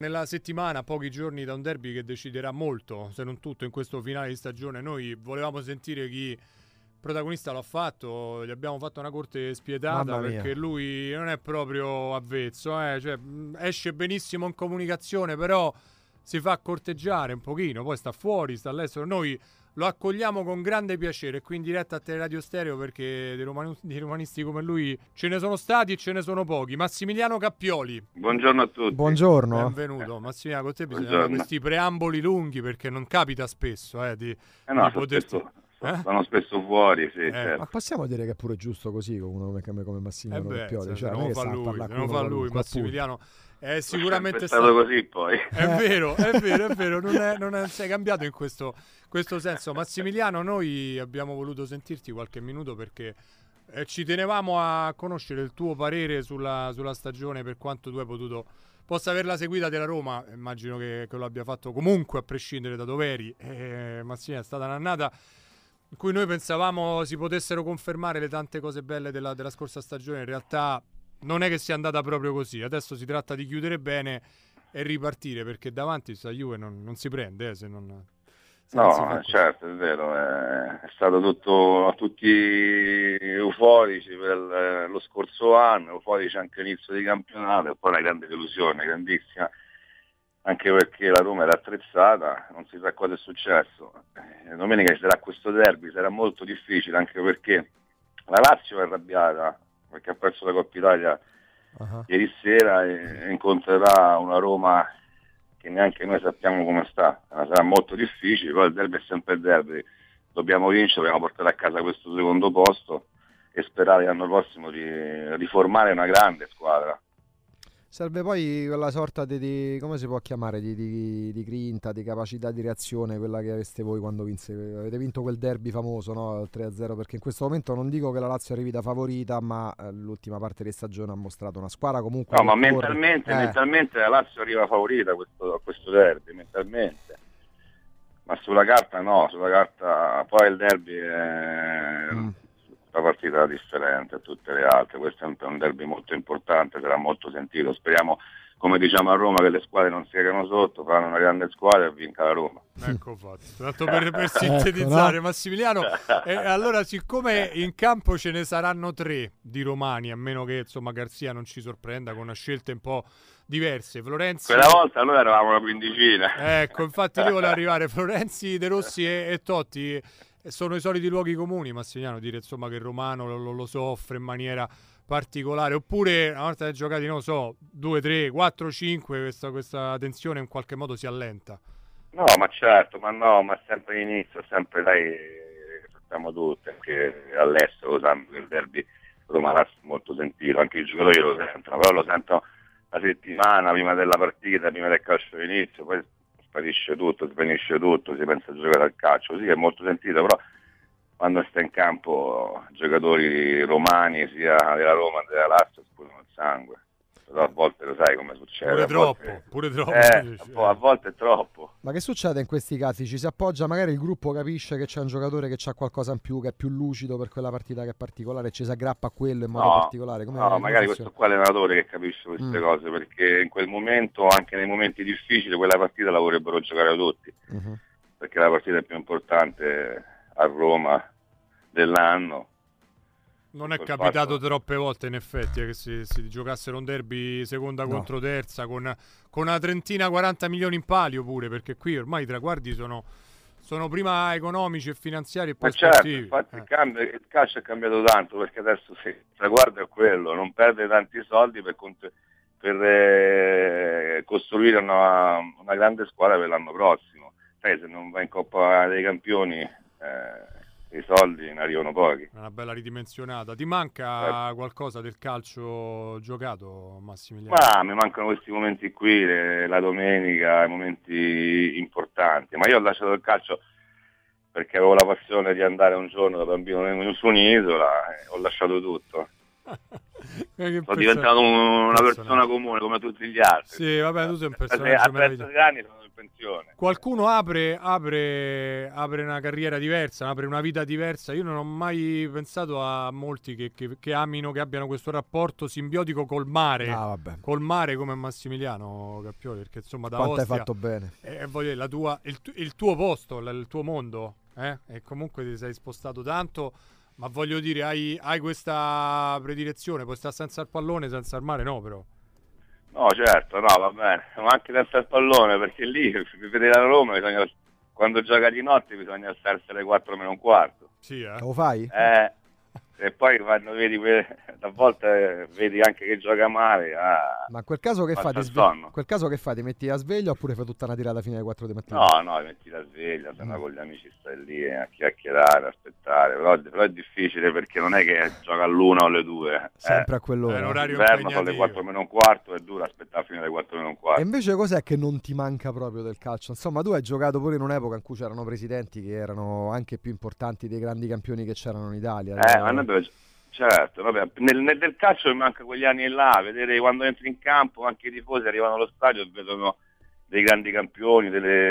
Nella settimana, pochi giorni da un derby che deciderà molto, se non tutto, in questo finale di stagione, noi volevamo sentire chi protagonista l'ha fatto, gli abbiamo fatto una corte spietata perché lui non è proprio avvezzo, cioè, esce benissimo in comunicazione, però si fa corteggiare un pochino, poi sta fuori, sta all'estero, noi lo accogliamo con grande piacere qui in diretta a Teleradio Stereo perché di romanisti come lui ce ne sono stati e ce ne sono pochi. Massimiliano Cappioli. Buongiorno a tutti. Buongiorno. Benvenuto. Massimiliano, con te bisogna fare questi preamboli lunghi perché non capita spesso di poterti... Sono spesso fuori, sì, certo. Ma possiamo dire che è pure giusto così con uno come Massimiliano Cappioli? Cioè, non lo fa lui, Massimiliano. È sicuramente stato così poi. È vero, non sei cambiato in questo senso. Massimiliano, noi abbiamo voluto sentirti qualche minuto perché ci tenevamo a conoscere il tuo parere sulla stagione, per quanto tu possa averla seguita della Roma. Immagino che lo abbia fatto comunque a prescindere da dove eri. Massimiliano, è stata un'annata in cui noi pensavamo si potessero confermare le tante cose belle della scorsa stagione. In realtà non è che sia andata proprio così. Adesso si tratta di chiudere bene e ripartire, perché davanti sta Juve non si prende se non certo, è vero, è stato tutti euforici per lo scorso anno, euforici anche all'inizio di campionato, e poi una grande delusione, grandissima, anche perché la Roma era attrezzata, non si sa cosa è successo. Domenica ci sarà questo derby, sarà molto difficile, anche perché la Lazio è arrabbiata perché ha perso la Coppa Italia ieri sera e incontrerà una Roma che neanche noi sappiamo come sta. Sarà molto difficile, poi il derby è sempre il derby, dobbiamo vincere, dobbiamo portare a casa questo secondo posto e sperare l'anno prossimo di formare una grande squadra. Serve poi quella sorta di come si può chiamare, di grinta, di capacità di reazione, quella che aveste voi quando avete vinto quel derby famoso, no? 3-0, perché in questo momento non dico che la Lazio arrivi da favorita, ma l'ultima parte di stagione ha mostrato una squadra comunque... No, ma mentalmente la Lazio arriva favorita a questo derby, mentalmente. Ma sulla carta no, sulla carta poi il derby è... una partita differente a tutte le altre, questo è un derby molto importante, sarà molto sentito, speriamo, come diciamo a Roma, che le squadre non si cagano sotto, faranno una grande squadra e vinca la Roma. Ecco fatto, tanto per sintetizzare, no? Massimiliano, allora siccome in campo ce ne saranno 3 di romani, a meno che insomma Garzia non ci sorprenda con scelte un po' diverse, Florenzi... Quella volta noi eravamo una quindicina. Ecco, infatti io volevo arrivare, Florenzi, De Rossi e Totti... Sono i soliti luoghi comuni, Massimiliano, dire insomma che il romano lo soffre in maniera particolare, oppure una volta che giocati, non so, 2, 3, 4, 5, questa tensione in qualche modo si allenta? No, ma certo, ma sempre l'inizio, sempre dai, sappiamo tutti, anche all'estero lo sanno che il derby romano è molto sentito, anche i giocatori lo sentono, però lo sentono la settimana prima della partita, prima del calcio d'inizio, poi sparisce tutto, svanisce tutto, si pensa a giocare al calcio, sì che è molto sentito, però quando sta in campo giocatori romani sia della Roma che della Lazio sputano il sangue, però a volte lo sai come succede. Pure troppo. A volte è troppo. Ma che succede in questi casi? Ci si appoggia, magari il gruppo capisce che c'è un giocatore che c'ha qualcosa in più, che è più lucido per quella partita che è particolare, e ci si aggrappa a quello in modo particolare? Magari questo qua è l'allenatore che capisce queste cose, perché in quel momento, anche nei momenti difficili, quella partita la vorrebbero giocare tutti, perché la partita è più importante a Roma dell'anno. Non è capitato troppe volte in effetti che si giocassero un derby seconda contro terza con una 30-40 milioni in palio pure, perché qui ormai i traguardi sono prima economici e finanziari e poi sportivi. Infatti il calcio è cambiato tanto, perché adesso il traguardo è quello, non perde tanti soldi per costruire una grande squadra per l'anno prossimo. Se non va in Coppa dei Campioni i soldi ne arrivano pochi. Una bella ridimensionata. Ti manca qualcosa del calcio giocato, Massimiliano? Ma mi mancano questi momenti qui, la domenica, i momenti importanti. Ma io ho lasciato il calcio perché avevo la passione di andare un giorno da bambino su un'isola e ho lasciato tutto. Sono diventato una persona comune come tutti gli altri. Sì, vabbè, tu sei un personaggio meraviglioso. A 33 anni sono in pensione. Qualcuno apre una carriera diversa, apre una vita diversa. Io non ho mai pensato a molti che amino, che abbiano questo rapporto simbiotico col mare. Col mare come Massimiliano Cappioli, perché insomma da quanto Ostia hai fatto bene. Voglio dire, il tuo posto, il tuo mondo, e comunque ti sei spostato tanto. Ma voglio dire, hai questa predilezione, puoi stare senza il pallone, senza il mare, no però. No, certo, no, va bene, ma anche senza il pallone, perché lì, per vedere la Roma, quando gioca di notte bisogna alzarsi alle 4 meno un quarto. Sì, Lo fai? E poi quando vedi, a volte vedi anche che gioca male. Ma in quel caso che fai? Quel caso che fai? Ti metti a sveglio oppure fai tutta una tirata fino alle 4 di mattina? No, metti la sveglia, se no con gli amici stai lì a chiacchierare, aspettare, però è difficile perché non è che gioca all'1 o alle 2. Sempre a quell'ora. È un orario Inverno sono le 4 meno un quarto, è duro aspettare fino alle 4 meno un quarto. E invece cos'è che non ti manca proprio del calcio? Insomma, tu hai giocato pure in un'epoca in cui c'erano presidenti che erano anche più importanti dei grandi campioni che c'erano in Italia. Certo, vabbè, nel calcio mi manca quegli anni là, vedere quando entri in campo anche i tifosi arrivano allo stadio e vedono dei grandi campioni,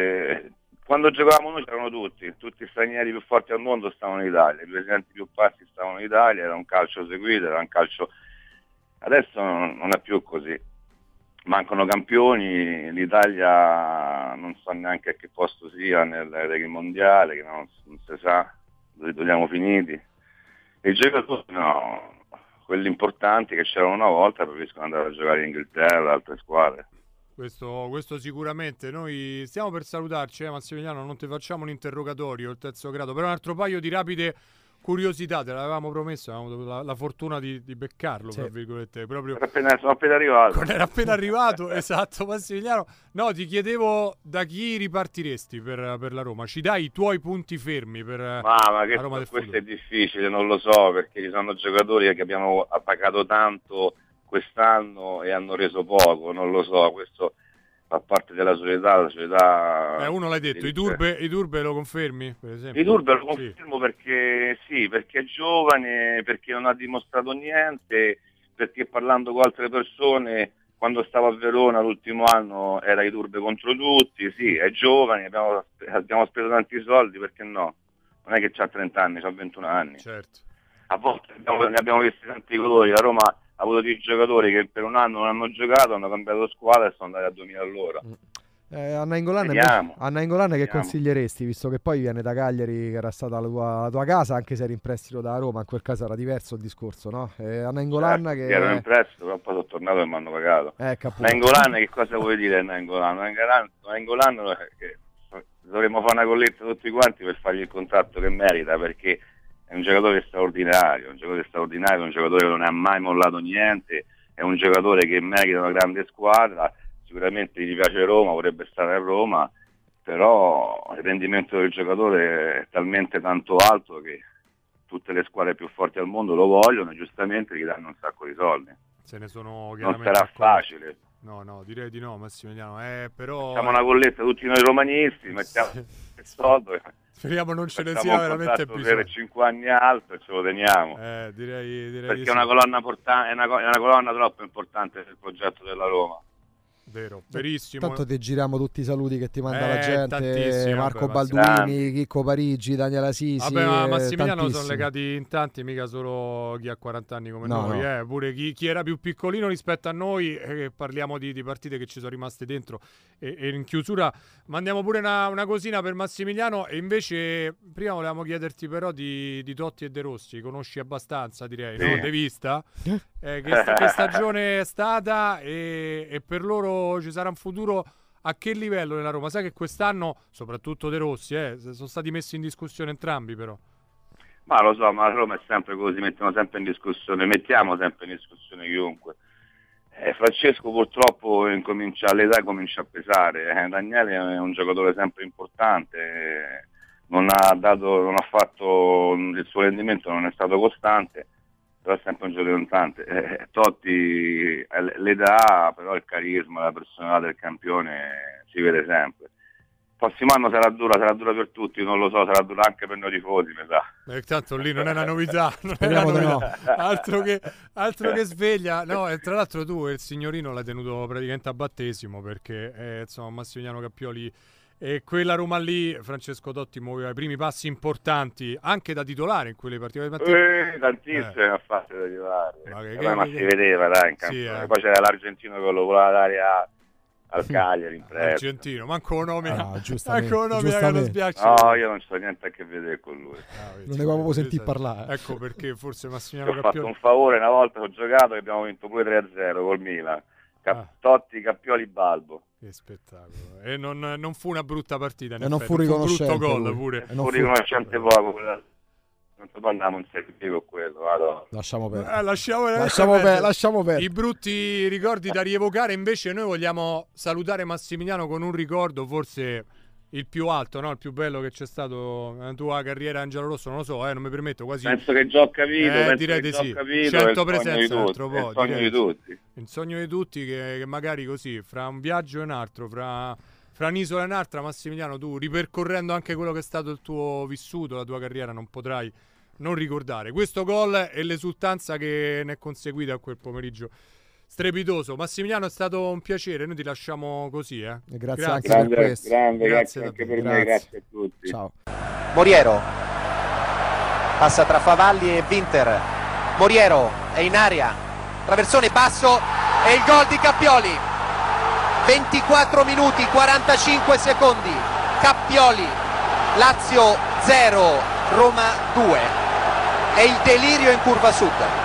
quando giocavamo noi c'erano tutti stranieri più forti al mondo stavano in Italia, i presidenti più pazzi stavano in Italia, era un calcio seguito, era un calcio. Adesso non è più così, mancano campioni, l'Italia non so neanche a che posto sia nel ranking mondiale, che non si sa dove togliamo finiti. I giocatori no, quelli importanti che c'erano una volta preferiscono andare a giocare in Inghilterra, altre squadre. Questo sicuramente. Noi stiamo per salutarci, Massimiliano, non ti facciamo un interrogatorio, il terzo grado, però un altro paio di rapide curiosità, te l'avevamo promesso, avevamo avuto la fortuna di beccarlo, tra virgolette, proprio sono appena arrivato. Era appena arrivato, esatto, Massimiliano. No, ti chiedevo da chi ripartiresti per la Roma. Ci dai i tuoi punti fermi per ma la Roma del questo futuro? è difficile, non lo so, perché ci sono giocatori che abbiamo pagato tanto quest'anno e hanno reso poco, non lo so, questo fa parte della società, la società. Uno l'hai detto, i Turbe lo confermi, per esempio? I Turbe lo confermo perché è giovane, perché non ha dimostrato niente, perché parlando con altre persone, quando stavo a Verona l'ultimo anno era i Turbe contro tutti, sì, è giovane, abbiamo speso tanti soldi, perché no? Non è che c'ha 30 anni, c'ha 21 anni. Certo. A volte ne abbiamo visti tanti colori, la Roma ha avuto dei giocatori che per un anno non hanno giocato, hanno cambiato squadra e sono andati a 2000 all'ora. Anna Ingolane che consiglieresti, visto che poi viene da Cagliari, che era stata la tua casa, anche se eri in prestito da Roma, in quel caso era diverso il discorso, no? Anna Ingolane, certo, che ero in prestito, però poi sono tornato e mi hanno pagato. Anna Ingolane, che cosa vuoi dire Anna Ingolane? Anna Ingolane che dovremmo fare una colletta tutti quanti per fargli il contratto che merita, perché è un giocatore straordinario, un giocatore che non ha mai mollato niente, è un giocatore che merita una grande squadra. Sicuramente gli piace Roma, vorrebbe stare a Roma, però il rendimento del giocatore è talmente tanto alto che tutte le squadre più forti al mondo lo vogliono e giustamente gli danno un sacco di soldi. Se ne sono non sarà facile. No, direi di no, Massimiliano. Però facciamo una colletta tutti noi romanisti, mettiamo il soldo. Speriamo non ce ne sia veramente bisogno. Per 5 anni alto e ce lo teniamo. Direi perché è una colonna troppo importante del progetto della Roma. Vero, verissimo. Tanto ti giriamo tutti i saluti che ti manda la gente, Marco Baldwini, Baldwini, Chicco Parigi, Daniela Assisi. Vabbè, ma Massimiliano sono legati in tanti, mica solo chi ha 40 anni come noi, pure chi era più piccolino rispetto a noi, parliamo di partite che ci sono rimaste dentro. E in chiusura mandiamo pure una cosina per Massimiliano. E invece prima volevamo chiederti però di Totti e De Rossi, conosci abbastanza, direi, no? De vista? Che stagione è stata e per loro ci sarà un futuro a che livello nella Roma? Sai che quest'anno, soprattutto De Rossi, sono stati messi in discussione entrambi però. Ma lo so, ma la Roma è sempre così, mettiamo sempre in discussione chiunque. Francesco purtroppo all'età comincia a pesare, Daniele è un giocatore sempre importante, non ha fatto il suo rendimento, non è stato costante, però è sempre un giocatore importante. Totti l'età, però il carisma, la personalità del campione si vede sempre. prossimo anno sarà dura per tutti, non lo so, sarà dura anche per noi tifosi, mi sa. Tanto lì non è una novità, non è una novità. Altro che sveglia. No, e tra l'altro tu il signorino l'hai tenuto praticamente a battesimo, perché insomma Massimiliano Cappioli e quella Roma lì, Francesco Totti muoveva i primi passi importanti anche da titolare in quelle partite. Tantissime ha fatto da titolare, ma si vedeva dai in campo. Sì, poi c'era l'Argentino che lo voleva dare al Cagliari in prestito. Argentino, manco un nome, giustamente. che lo spiaccia. No, io non c'ho niente a che vedere con lui. Non ne avevo sentito parlare. Ecco perché forse Massimiliano Cappioli. Ho Cappioli fatto un favore una volta che ho giocato e abbiamo vinto pure 3-0 col Milan. Totti, Cappioli, Balbo. Che spettacolo. E non fu una brutta partita, e non fu riconoscente, un brutto gol pure. Fu riconoscente poco. Non parliamo un servizio con quello, vado. Lasciamo perdere. Lasciamo perdere. I brutti ricordi da rievocare, invece noi vogliamo salutare Massimiliano con un ricordo forse il più alto, no? Il più bello che c'è stato nella tua carriera Angelo Rosso, non lo so, non mi permetto quasi. Penso che già ho capito, direi di sì. 100 presenze il sogno di tutti. Il sogno di tutti che magari così, fra un viaggio e un altro, fra un'isola e un'altra, Massimiliano, tu ripercorrendo anche quello che è stato il tuo vissuto, la tua carriera, non potrai non ricordare questo gol e l'esultanza che ne è conseguita a quel pomeriggio strepitoso. Massimiliano, è stato un piacere, noi ti lasciamo così. Grazie anche per questo. Grazie anche per me, grazie a tutti. Ciao. Moriero passa tra Favalli e Winter. Moriero è in aria, traversone basso e il gol di Cappioli. 24 minuti 45 secondi. Cappioli, Lazio 0, Roma 2. È il delirio in curva sud.